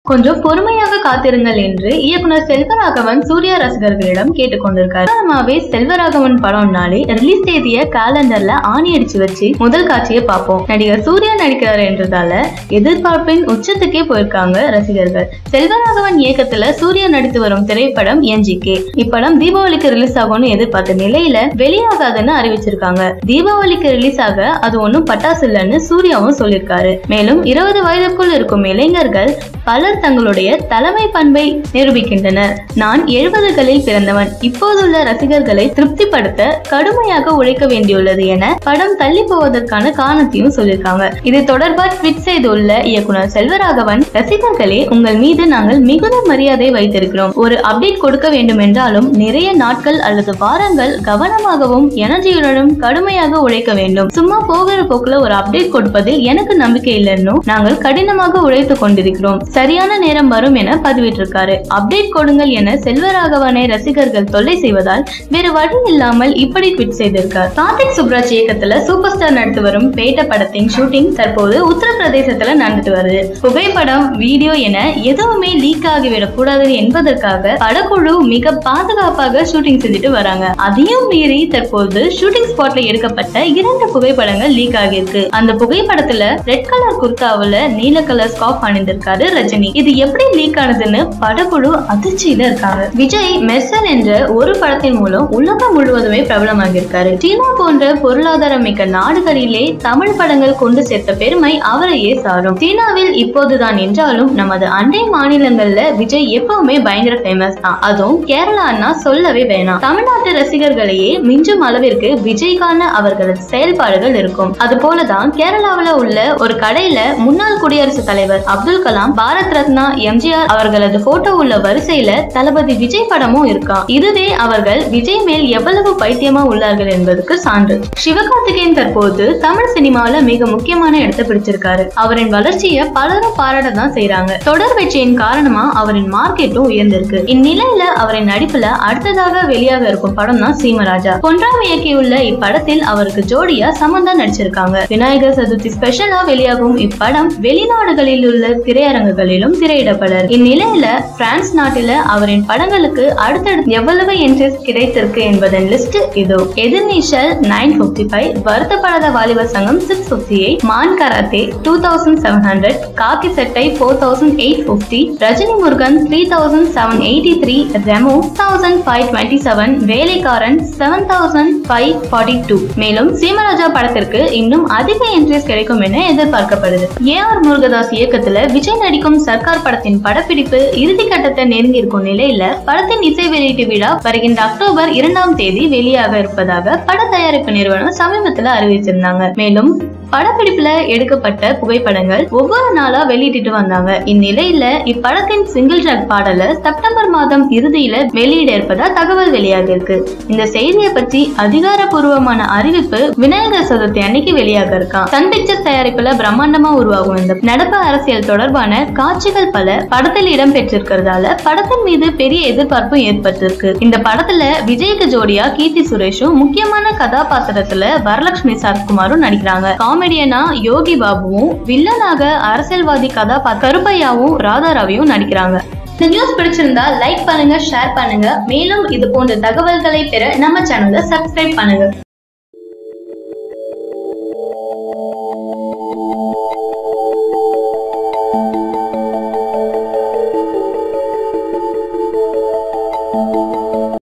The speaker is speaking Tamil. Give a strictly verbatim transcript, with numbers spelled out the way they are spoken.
கொஞ்சம் பொறுமையாக காத்திருங்கள் என்று இயக்குனர் செல்வராகவன் சூர்யா ரசிகர்களிடம் கேட்டுக்கொண்டிருக்காரு. சாதாரணமாவே செல்வராகவன் படம்னாலே ரிலீஸ் தேதிய காலண்டர்ல ஆணி அடிச்சு வச்சு முதல் காட்சியை பார்ப்போம். நடிகர் சூர்யா நடிக்கிறார் என்றதால எதிர்பார்ப்பின் உச்சத்துக்கே போயிருக்காங்க ரசிகர்கள். செல்வராகவன் இயக்கத்துல சூர்யா நடித்து வரும் திரைப்படம் என் ஜி கே. இப்படம் தீபாவளிக்கு ரிலீஸ் ஆகும்னு எதிர்பார்த்த நிலையில வெளியாகாதுன்னு அறிவிச்சிருக்காங்க. தீபாவளிக்கு ரிலீஸ் ஆக அது ஒன்னும் பட்டாசு இல்லன்னு சூர்யாவும் சொல்லியிருக்காரு. மேலும் இருபது வயதுக்குள் இருக்கும் இளைஞர்கள் பலர் தங்களுடைய தலைமை பண்பை நிரூபிக்கின்றனர். நான் எழுபதுகளில் பிறந்தவன், இப்போதுள்ள ரசிகர்களை திருப்திப்படுத்த கடுமையாக உழைக்க வேண்டியுள்ளது என படம் தள்ளி போவதற்கான காரணத்தையும் சொல்லியிருக்காங்க. இது தொடர்பாக ட்வீட் செய்துள்ள இயக்குனர் செல்வராகவன், ரசிகர்களே, உங்கள் மீது நாங்கள் மிகுந்த மரியாதை வைத்திருக்கிறோம். ஒரு அப்டேட் கொடுக்க வேண்டும் என்றாலும் நிறைய நாட்கள் அல்லது வாரங்கள் கவனமாகவும் எனர்ஜியுடனும் கடுமையாக உழைக்க வேண்டும். சும்மா போகிற போக்குல ஒரு அப்டேட் கொடுப்பதில் எனக்கு நம்பிக்கை இல்லைன்னு நாங்கள் கடினமாக உழைத்துக் கொண்டிருக்கிறோம். சரியான நேரம் வரும் என பதிவிட்டிருக்காரு. அப்டேட் கொடுங்கள் என செல்வராகவனை ரசிகர்கள் தொல்லை செய்வதால் வேறு வழி இல்லாமல் இப்படி ட்வீட் செய்திருக்கார். கார்த்திக் சுப்ராஜ் இயக்கத்துல சூப்பர் ஸ்டார் நடித்து வரும் பேட்ட படத்தின் ஷூட்டிங் தற்போது உத்தரப்பிரதேசத்துல நடந்துட்டு வருது. புகைப்படம், வீடியோ என எதுவுமே லீக் ஆகிவிடக் கூடாது என்பதற்காக படக்குழு மிக பாதுகாப்பாக ஷூட்டிங் செஞ்சுட்டு வராங்க. அதையும் மீறி தற்போது ஷூட்டிங் ஸ்பாட்ல எடுக்கப்பட்ட இரண்டு புகைப்படங்கள் லீக் ஆகியிருக்கு. அந்த புகைப்படத்துல ரெட் கலர் குர்தாவுல நீல கலர் ஸ்கார்ஃப் அணிந்திருக்காரு ரஜினி. இது எப்படி லீக் ஆனதுன்னு படக்குழு அதிர்ச்சியில இருக்காங்க. விஜய் மெர்சல் என்ற ஒரு படத்தின் மூலம் உலகம் முழுவதுமே பிரபலமாக இருக்காரு. சீனா போன்ற பொருளாதாரம் மிக்க நாடுகளிலே தமிழ் படங்கள் கொண்டு சேர்த்த பெருமை அவரையே சாரும். சீனாவில் இப்போதுதான் என்றாலும் நமது அண்டை மாநிலங்கள்ல விஜய் எப்பவுமே பயங்கர ஃபேமஸ் தான். அதுவும் கேரளான்னா சொல்லவே வேணாம். தமிழ்நாட்டு ரசிகர்களையே மிஞ்சும் அளவிற்கு விஜய்கான அவர்களது செயல்பாடுகள் இருக்கும். அது போலதான் கேரளாவில் உள்ள ஒரு கடையில முன்னாள் குடியரசுத் தலைவர் Abdul Kalam, Bharat Ratna M G R அவர்களது போட்டோ உள்ள வரிசையில தளபதி விஜய் படமும் இருக்கா. இதுவே அவர்கள் விஜய் மேல் எவ்வளவு பைத்தியமா உள்ளார்கள் என்பதற்கு சான்று. சிவகார்த்திகேயன் தற்போது தமிழ் சினிமாவில மிக முக்கியமான இடத்தை பிடிச்சிருக்காரு. அவரின் வளர்ச்சியை பலரும் பாராட்ட தான் செய்யறாங்க. தொடர் வெற்றியின் காரணமா அவரின் மார்க்கெட்டும் உயர்ந்திருக்கு. இந்நிலையில அவரின் நடிப்புல அடுத்ததாக வெளியாக இருக்கும் படம் தான் சீமராஜா. பொன்ராம் இயக்கியுள்ள இப்படத்தில் அவருக்கு ஜோடியா சமந்தா நடிச்சிருக்காங்க. விநாயகர் சதுர்த்தி ஸ்பெஷலா வெளியாகும் இப்படம் வெளிநாடுகளில் உள்ள திரையரங்குகளிலும் திரையிடப்படர். இந்நிலையில பிரான்ஸ் நாட்டில அவரின் படங்களுக்கு அடுத்தடுத்து எவ்வளவு இன்ட்ரெஸ்ட் கிடைத்திருக்கு என்பதன் லிஸ்ட் இதோ. எதிர்நீச்சல் nine fifty five, Varuthapadatha Valibar Sangam six fifty eight, Maan karate two thousand seven hundred, Kaaki Sattai four thousand eight fifty, Rajini Murugan three thousand seven eighty three, Remo thousand five twenty seven, Velaikkaran seven thousand five forty two. மேலும் சீமராஜா படத்திற்கு இன்னும் அதிக இன்ட்ரெஸ்ட் கிடைக்கும் என எதிர்பார்க்கப்படுது. ஏ ஆர் முருகதாஸ் இயக்கத்துல விஜய் நடிக்கும் சர்க்கார் படத்தின் படப்பிடிப்பு இறுதி கட்டத்தை நெருங்கி இருக்கும் நிலையில படத்தின் இசை வெளியீட்டு விழா வருகின்ற அக்டோபர் இரண்டாம் தேதி வெளியாக இருப்பதாக பட தயாரிப்பு நிறுவனம் சமீபத்தில் அறிவிச்சிருந்தாங்க. மேலும் படப்பிடிப்புல எடுக்கப்பட்ட புகைப்படங்கள் ஒவ்வொரு நாளா வெளியிட்டு வந்தாங்க. இந்நிலையில இப்படத்தின் சிங்கிள் ட்ராக் பாடல செப்டம்பர் மாதம் இறுதியில வெளியிட இருப்பதா தகவல் வெளியாக இருக்கு. இந்த செய்தியை பற்றி அதிகாரப்பூர்வமான அறிவிப்பு விநாயகர் சதுர்த்தி அன்னைக்கு வெளியாக இருக்கான். சன் பிக்சர்ஸ் தயாரிப்புல பிரம்மாண்டமா உருவாகும் இந்த நடப்பு அரசியல் தொடர்பான காட்சிகள் பல படத்தில் இடம் பெற்றிருக்கிறதால படத்தின் மீது பெரிய எதிர்பார்ப்பு ஏற்பட்டிருக்கு. இந்த படத்துல விஜய்க்கு ஜோடியா கீர்த்தி சுரேஷும் முக்கியமான கதாபாத்திரத்துல வரலட்சுமி சரத்குமாரும் நடிக்கிறாங்க. காமெடியனா யோகி பாபுவும், வில்லனாக அரசியல்வாதி கதாபாத்திர கருப்பையாவும் ராதாராவையும் நடிக்கிறாங்க. இந்த நியூஸ் பிடிச்சிருந்தா லைக் பண்ணுங்க, ஷேர் பண்ணுங்க. மேலும் இது போன்ற தகவல்களை பெற நம்ம சேனலை சப்ஸ்கிரைப் பண்ணுங்க.